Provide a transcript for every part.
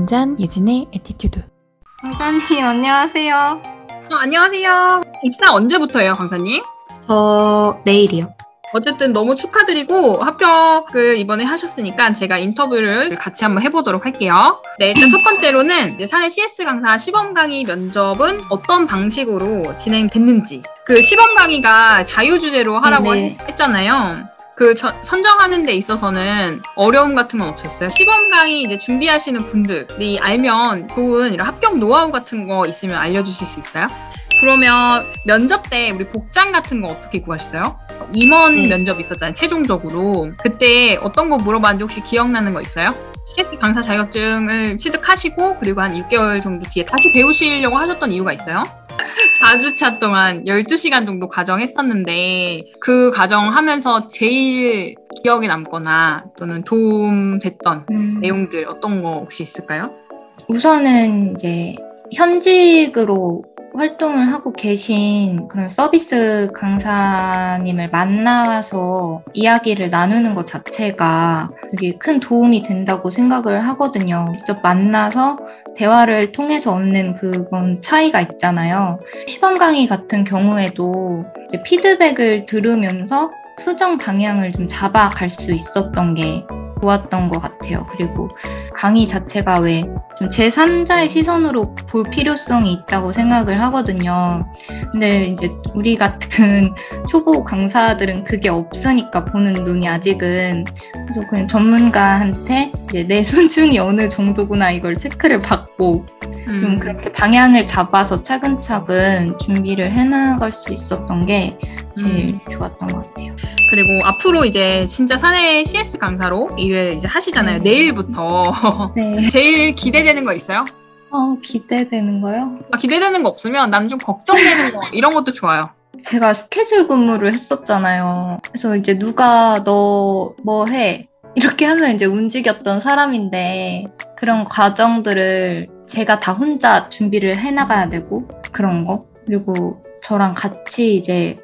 한잔 예진의 에티튜드. 강사님 안녕하세요. 안녕하세요. 입사 언제부터예요, 강사님? 저 내일이요. 어쨌든 너무 축하드리고 합격을 이번에 하셨으니까 제가 인터뷰를 같이 한번 해보도록 할게요. 네, 일단 첫 번째로는 이제 사내 CS 강사 시범 강의 면접은 어떤 방식으로 진행됐는지. 그 시범 강의가 자유주제로 하라고 했잖아요. 그 선정하는 데 있어서는 어려움 같은 건 없었어요? 시범 강의 이제 준비하시는 분들이 알면 좋은 이런 합격 노하우 같은 거 있으면 알려주실 수 있어요? 그러면 면접 때 우리 복장 같은 거 어떻게 구하셨어요? 임원 면접 있었잖아요, 최종적으로. 그때 어떤 거 물어봤는지 혹시 기억나는 거 있어요? CS 강사 자격증을 취득하시고 그리고 한 6개월 정도 뒤에 다시 배우시려고 하셨던 이유가 있어요? 4주차 동안 12시간 정도 과정했었는데 그 과정하면서 제일 기억에 남거나 또는 도움됐던 내용들 어떤 거 혹시 있을까요? 우선은 이제 현직으로 활동을 하고 계신 그런 서비스 강사님을 만나서 이야기를 나누는 것 자체가 되게 큰 도움이 된다고 생각을 하거든요. 직접 만나서 대화를 통해서 얻는 그건 차이가 있잖아요. 시범 강의 같은 경우에도 이제 피드백을 들으면서 수정 방향을 좀 잡아갈 수 있었던 게 좋았던 것 같아요. 그리고 강의 자체가 왜 좀 제3자의 시선으로 볼 필요성이 있다고 생각을 하거든요. 근데 이제 우리 같은 초보 강사들은 그게 없으니까 보는 눈이 아직은. 그래서 그냥 전문가한테 이제 내 수준이 어느 정도구나 이걸 체크를 받고 좀 그렇게 방향을 잡아서 차근차근 준비를 해나갈 수 있었던 게 제일 좋았던 것 같아요. 그리고 앞으로 이제 진짜 사내 CS 강사로 일을 이제 하시잖아요. 네. 내일부터. 네. 제일 기대되는 거 있어요? 기대되는 거요? 기대되는 거 없으면 난 좀 걱정되는 거 이런 것도 좋아요. 제가 스케줄 근무를 했었잖아요. 그래서 이제 누가 너 뭐 해? 이렇게 하면 이제 움직였던 사람인데 그런 과정들을 제가 다 혼자 준비를 해나가야 되고 그런 거. 그리고 저랑 같이 이제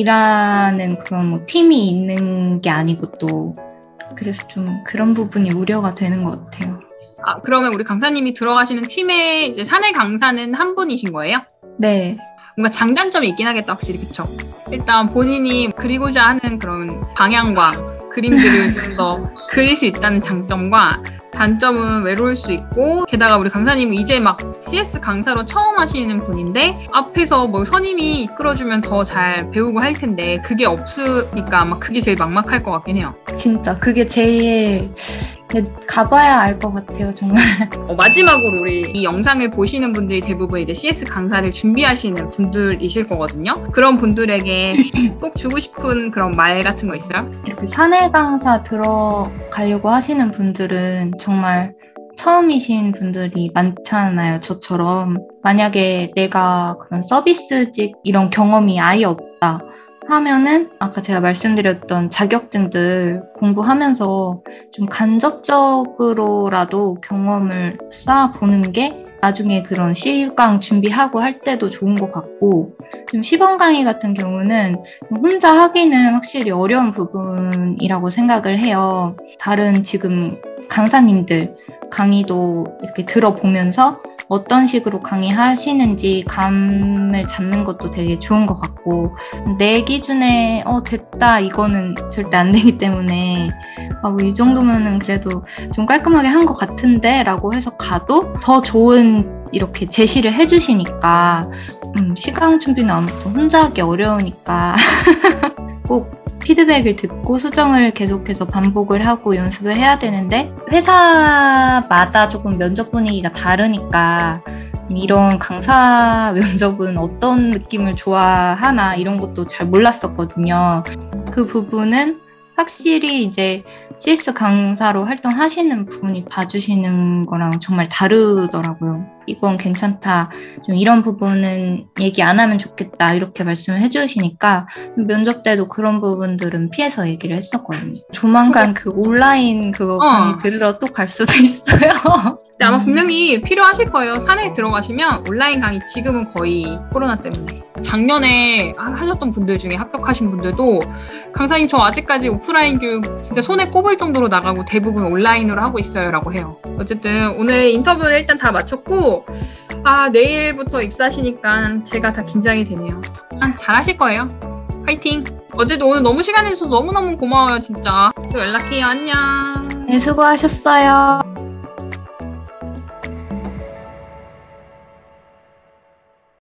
일하는 그런 뭐 팀이 있는 게 아니고 또 그래서 좀 그런 부분이 우려가 되는 것 같아요. 그러면 우리 강사님이 들어가시는 팀에 이제 사내 강사는 한 분이신 거예요? 네. 뭔가 장단점이 있긴 하겠다, 확실히. 그쵸? 일단 본인이 그리고자 하는 그런 방향과 그림들을 좀 더 그릴 수 있다는 장점과 단점은 외로울 수 있고, 게다가 우리 강사님은 이제 막 CS 강사로 처음 하시는 분인데 앞에서 뭐 선임이 이끌어주면 더 잘 배우고 할 텐데 그게 없으니까 아마 그게 제일 막막할 것 같긴 해요. 진짜 그게 제일 가봐야 알 것 같아요, 정말. 마지막으로 우리 이 영상을 보시는 분들이 대부분 이제 CS 강사를 준비하시는 분들이실 거거든요. 그런 분들에게 꼭 주고 싶은 그런 말 같은 거 있어요? 이렇게 사내 강사 들어가려고 하시는 분들은 정말 처음이신 분들이 많잖아요, 저처럼. 만약에 내가 그런 서비스직 이런 경험이 아예 없다 하면은 아까 제가 말씀드렸던 자격증들 공부하면서 좀 간접적으로라도 경험을 쌓아보는 게 나중에 그런 시강 준비하고 할 때도 좋은 것 같고, 좀 시범 강의 같은 경우는 혼자 하기는 확실히 어려운 부분이라고 생각을 해요. 다른 지금 강사님들 강의도 이렇게 들어보면서 어떤 식으로 강의하시는지 감을 잡는 것도 되게 좋은 것 같고, 내 기준에 됐다 이거는 절대 안 되기 때문에 뭐 이 정도면은 그래도 좀 깔끔하게 한 것 같은데 라고 해서 가도 더 좋은 이렇게 제시를 해주시니까 시강 준비는 아무튼 혼자 하기 어려우니까 꼭 피드백을 듣고 수정을 계속해서 반복을 하고 연습을 해야 되는데, 회사마다 조금 면접 분위기가 다르니까 이런 강사 면접은 어떤 느낌을 좋아하나 이런 것도 잘 몰랐었거든요. 그 부분은 확실히 이제 CS 강사로 활동하시는 분이 봐주시는 거랑 정말 다르더라고요. 이건 괜찮다. 좀 이런 부분은 얘기 안 하면 좋겠다. 이렇게 말씀을 해주시니까 면접 때도 그런 부분들은 피해서 얘기를 했었거든요. 조만간 그 온라인 그거 강의 들으러 또 갈 수도 있어요. 근데 아마 분명히 필요하실 거예요. 사내에 들어가시면 온라인 강의 지금은 거의 코로나 때문에. 작년에 하셨던 분들 중에 합격하신 분들도 강사님 저 아직까지 오프라인 교육 진짜 손에 꼽을 정도로 나가고 대부분 온라인으로 하고 있어요 라고 해요. 어쨌든 오늘 인터뷰는 일단 다 마쳤고 내일부터 입사하시니까 제가 다 긴장이 되네요. 잘하실 거예요. 화이팅! 어제도 오늘 너무 시간 내주셔서 너무너무 고마워요 진짜. 또 연락해요. 안녕. 네, 수고하셨어요.